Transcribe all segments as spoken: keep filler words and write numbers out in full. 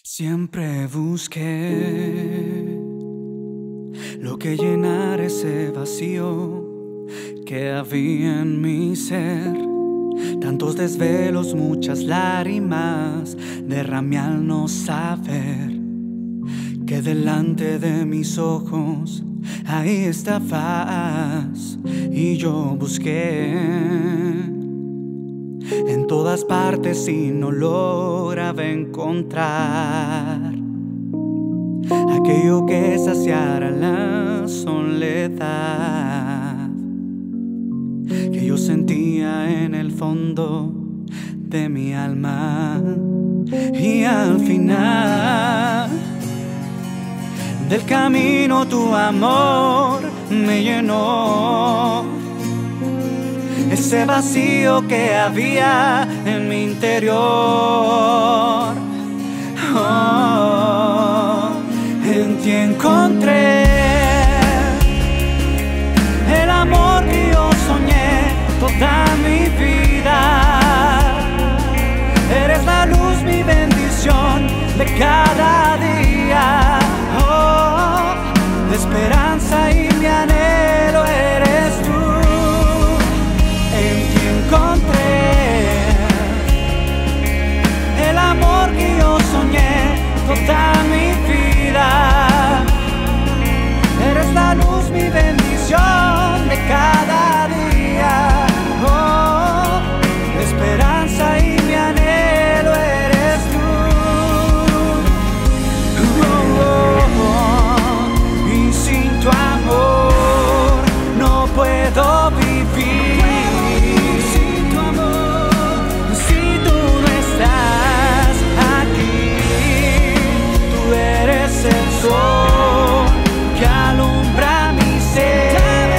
Siempre busqué lo que llenara ese vacío que había en mi ser. Tantos desvelos, muchas lágrimas derramé al no saber que delante de mis ojos ahí estabas. Y yo busqué en todas partes y no lograba encontrar aquello que saciara la soledad que yo sentía en el fondo de mi alma. Y al final del camino tu amor me llenó ese vacío que había en mi interior. Oh, en ti encontré el amor que yo soñé toda mi vida. Eres la luz, mi bendición de cada día. Oh, de esperanza y mi anhelo eres tú. En ti encontré el amor que yo soñé toda mi vida. Eres la luz, mi bendición de cada día. Oh, de esperanza y mi anhelo eres tú. Oh, oh, oh. Y sin tu amor no puedo vivir. Que alumbra mi ser.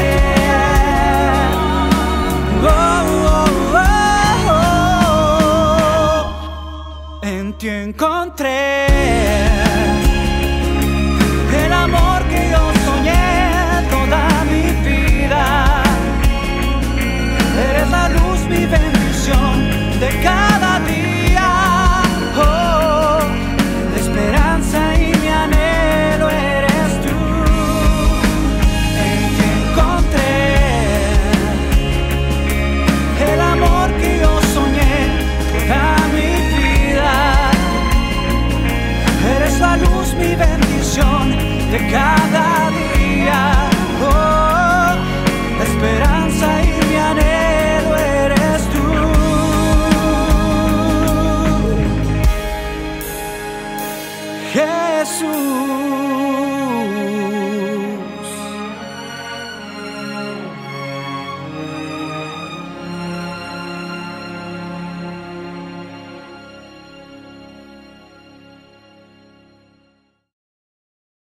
Oh, oh, oh, oh. En ti encontré el amor que yo soñé toda mi vida. Eres la luz, mi bendición de cada día. Oh, de esperanza y mi anhelo eres tú. En ti encontré el amor que yo soñé toda mi vida. Eres la luz, mi bendición de cada día. Oh, la esperanza y mi anhelo eres tú. Jesús.